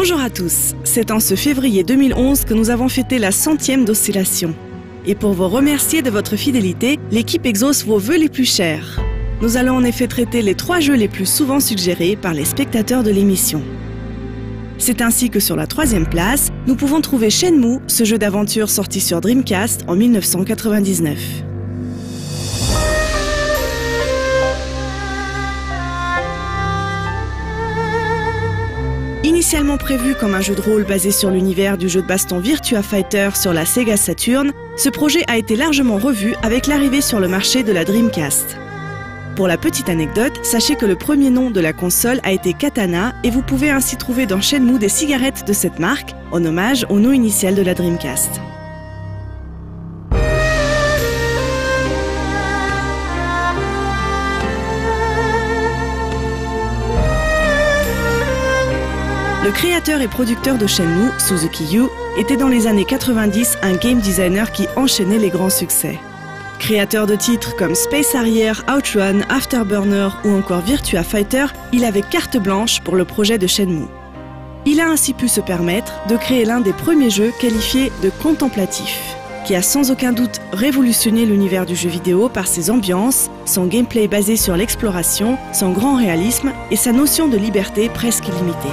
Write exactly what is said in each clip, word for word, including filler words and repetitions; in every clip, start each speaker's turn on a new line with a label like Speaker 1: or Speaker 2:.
Speaker 1: Bonjour à tous, c'est en ce février deux mille onze que nous avons fêté la centième d'Oscillation. Et pour vous remercier de votre fidélité, l'équipe exauce vos vœux les plus chers. Nous allons en effet traiter les trois jeux les plus souvent suggérés par les spectateurs de l'émission. C'est ainsi que sur la troisième place, nous pouvons trouver Shenmue, ce jeu d'aventure sorti sur Dreamcast en mille neuf cent quatre-vingt-dix-neuf. Initialement prévu comme un jeu de rôle basé sur l'univers du jeu de baston Virtua Fighter sur la Sega Saturn, ce projet a été largement revu avec l'arrivée sur le marché de la Dreamcast. Pour la petite anecdote, sachez que le premier nom de la console a été Katana et vous pouvez ainsi trouver dans Shenmue des cigarettes de cette marque, en hommage au nom initial de la Dreamcast. Le créateur et producteur de Shenmue, Suzuki Yu, était dans les années quatre-vingt-dix un game designer qui enchaînait les grands succès. Créateur de titres comme Space Harrier, Outrun, Afterburner ou encore Virtua Fighter, il avait carte blanche pour le projet de Shenmue. Il a ainsi pu se permettre de créer l'un des premiers jeux qualifiés de contemplatif, qui a sans aucun doute révolutionné l'univers du jeu vidéo par ses ambiances, son gameplay basé sur l'exploration, son grand réalisme et sa notion de liberté presque illimitée.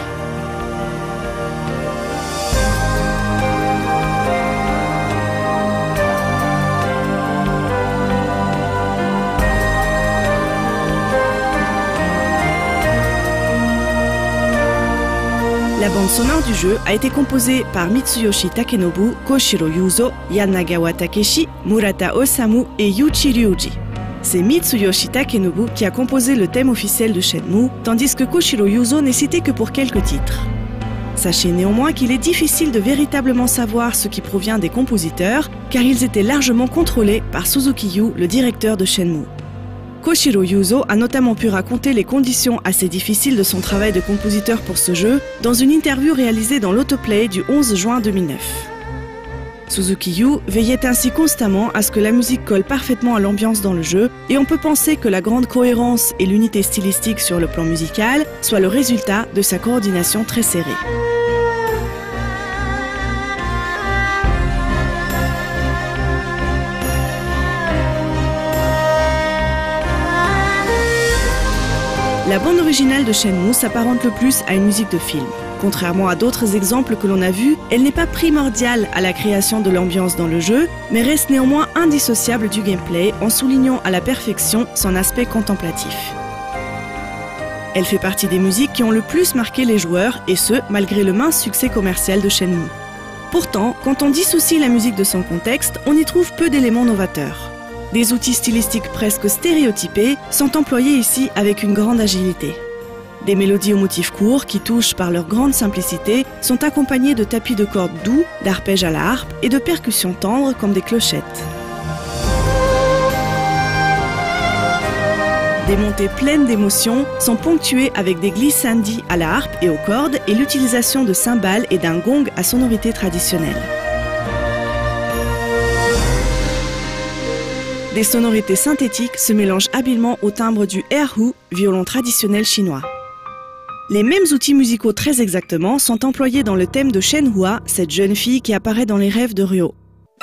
Speaker 1: La bande sonore du jeu a été composée par Mitsuyoshi Takenobu, Koshiro Yuzo, Yanagawa Takeshi, Murata Osamu et Yuichi Ryuji. C'est Mitsuyoshi Takenobu qui a composé le thème officiel de Shenmue, tandis que Koshiro Yuzo n'est cité que pour quelques titres. Sachez néanmoins qu'il est difficile de véritablement savoir ce qui provient des compositeurs, car ils étaient largement contrôlés par Suzuki Yu, le directeur de Shenmue. Koshiro Yuzo a notamment pu raconter les conditions assez difficiles de son travail de compositeur pour ce jeu dans une interview réalisée dans l'Autoplay du onze juin deux mille neuf. Suzuki Yu veillait ainsi constamment à ce que la musique colle parfaitement à l'ambiance dans le jeu et on peut penser que la grande cohérence et l'unité stylistique sur le plan musical soient le résultat de sa coordination très serrée. La bande originale de Shenmue s'apparente le plus à une musique de film. Contrairement à d'autres exemples que l'on a vus, elle n'est pas primordiale à la création de l'ambiance dans le jeu, mais reste néanmoins indissociable du gameplay en soulignant à la perfection son aspect contemplatif. Elle fait partie des musiques qui ont le plus marqué les joueurs, et ce, malgré le mince succès commercial de Shenmue. Pourtant, quand on dissocie la musique de son contexte, on y trouve peu d'éléments novateurs. Des outils stylistiques presque stéréotypés sont employés ici avec une grande agilité. Des mélodies aux motifs courts qui touchent par leur grande simplicité sont accompagnées de tapis de cordes doux, d'arpèges à la harpe et de percussions tendres comme des clochettes. Des montées pleines d'émotions sont ponctuées avec des glissandi à la harpe et aux cordes et l'utilisation de cymbales et d'un gong à sonorité traditionnelle. Des sonorités synthétiques se mélangent habilement au timbre du erhu, violon traditionnel chinois. Les mêmes outils musicaux très exactement sont employés dans le thème de Shenhua, cette jeune fille qui apparaît dans les rêves de Ryo.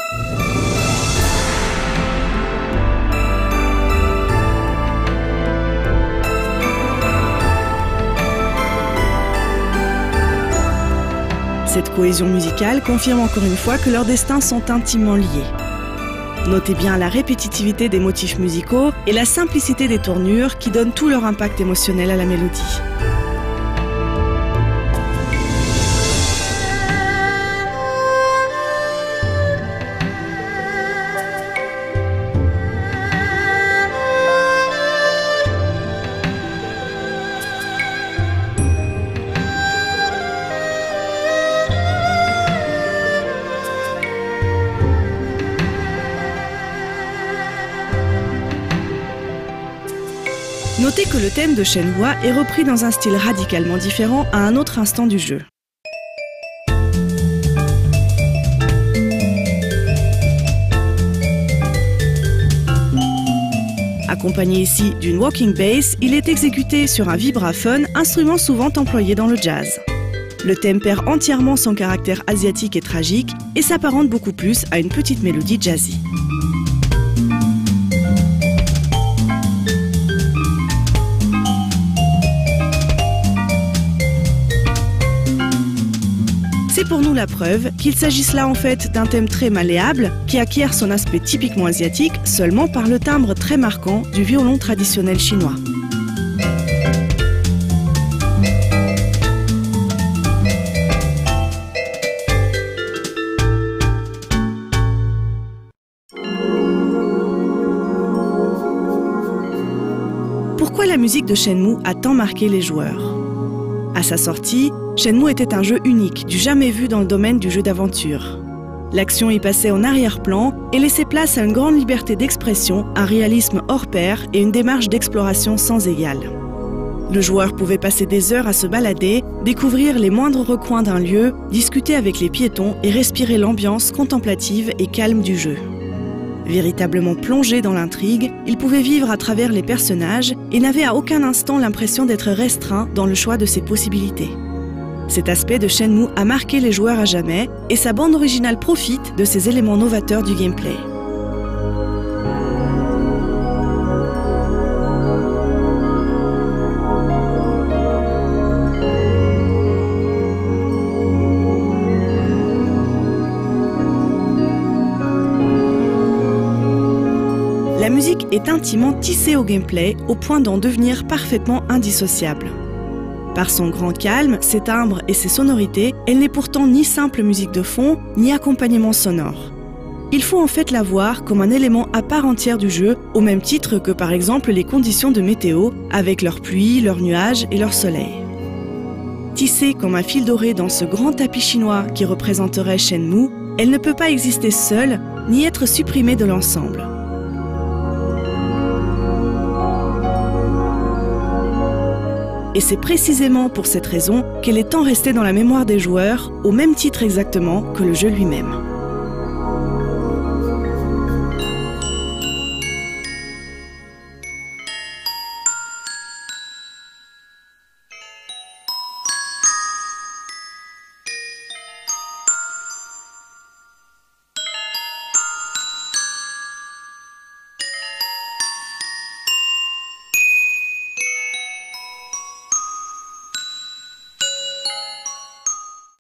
Speaker 1: Cette cohésion musicale confirme encore une fois que leurs destins sont intimement liés. Notez bien la répétitivité des motifs musicaux et la simplicité des tournures qui donnent tout leur impact émotionnel à la mélodie. Notez que le thème de Shenhua est repris dans un style radicalement différent à un autre instant du jeu. Accompagné ici d'une walking bass, il est exécuté sur un vibraphone, instrument souvent employé dans le jazz. Le thème perd entièrement son caractère asiatique et tragique et s'apparente beaucoup plus à une petite mélodie jazzy. C'est pour nous la preuve qu'il s'agisse là en fait d'un thème très malléable qui acquiert son aspect typiquement asiatique seulement par le timbre très marquant du violon traditionnel chinois. Pourquoi la musique de Shenmue a tant marqué les joueurs? À sa sortie, Shenmue était un jeu unique, du jamais vu dans le domaine du jeu d'aventure. L'action y passait en arrière-plan et laissait place à une grande liberté d'expression, un réalisme hors pair et une démarche d'exploration sans égale. Le joueur pouvait passer des heures à se balader, découvrir les moindres recoins d'un lieu, discuter avec les piétons et respirer l'ambiance contemplative et calme du jeu. Véritablement plongé dans l'intrigue, il pouvait vivre à travers les personnages et n'avait à aucun instant l'impression d'être restreint dans le choix de ses possibilités. Cet aspect de Shenmue a marqué les joueurs à jamais et sa bande originale profite de ces éléments novateurs du gameplay. La musique est intimement tissée au gameplay au point d'en devenir parfaitement indissociable. Par son grand calme, ses timbres et ses sonorités, elle n'est pourtant ni simple musique de fond, ni accompagnement sonore. Il faut en fait la voir comme un élément à part entière du jeu, au même titre que par exemple les conditions de météo, avec leurs pluies, leurs nuages et leur soleil. Tissée comme un fil doré dans ce grand tapis chinois qui représenterait Shenmue, elle ne peut pas exister seule, ni être supprimée de l'ensemble. Et c'est précisément pour cette raison qu'elle est tant restée dans la mémoire des joueurs, au même titre exactement que le jeu lui-même.